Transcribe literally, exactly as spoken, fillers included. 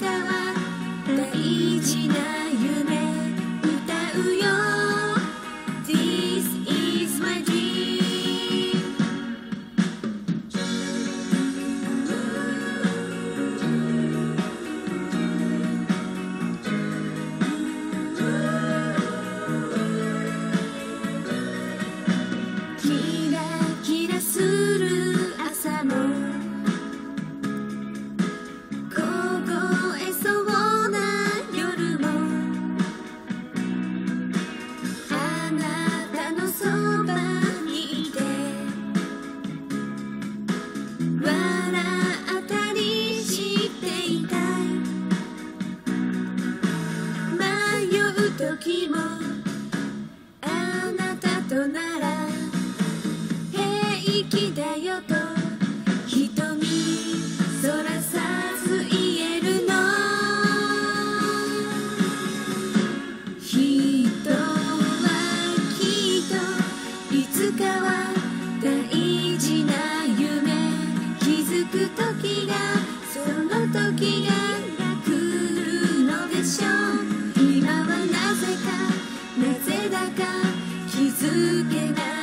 かは大事な夢歌うよ This is my dream キラキラする朝も凍えそうな夜もあなたのそばにいて笑ったりしていたい迷う時もあなたとなら平気だよと瞳そらさず言えるの人はきっといつかは大事な夢気づく時がその時が来るのでしょう今はなぜかなぜだか気づけない